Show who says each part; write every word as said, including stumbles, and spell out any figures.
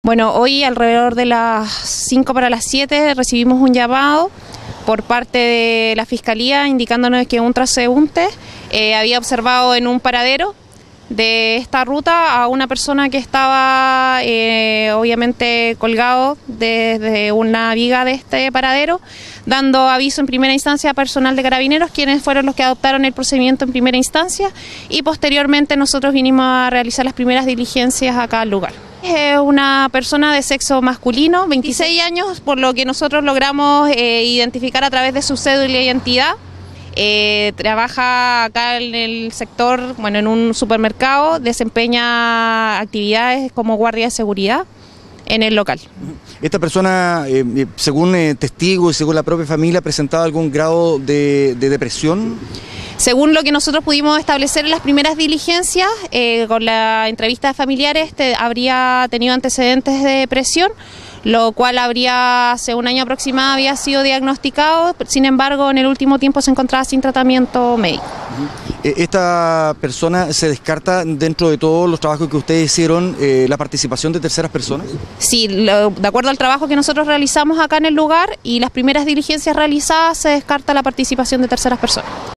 Speaker 1: Bueno, hoy alrededor de las cinco para las siete recibimos un llamado por parte de la Fiscalía indicándonos que un transeúnte eh, había observado en un paradero de esta ruta a una persona que estaba eh, obviamente colgado desde una viga de este paradero, dando aviso en primera instancia a personal de Carabineros, quienes fueron los que adoptaron el procedimiento en primera instancia, y posteriormente nosotros vinimos a realizar las primeras diligencias acá al lugar. Es una persona de sexo masculino, veintiséis años, por lo que nosotros logramos eh, identificar a través de su cédula de identidad. Eh, trabaja acá en el sector, bueno, en un supermercado, desempeña actividades como guardia de seguridad en el local.
Speaker 2: ¿Esta persona, eh, según eh, testigos y según la propia familia, presentaba algún grado de, de depresión?
Speaker 1: Según lo que nosotros pudimos establecer en las primeras diligencias, eh, con la entrevista de familiares, te, habría tenido antecedentes de depresión, lo cual habría, hace un año aproximado, había sido diagnosticado. Sin embargo, en el último tiempo se encontraba sin tratamiento médico.
Speaker 2: ¿Esta persona se descarta dentro de todos los trabajos que ustedes hicieron eh, la participación de terceras personas?
Speaker 1: Sí, lo, de acuerdo al trabajo que nosotros realizamos acá en el lugar y las primeras diligencias realizadas, se descarta la participación de terceras personas.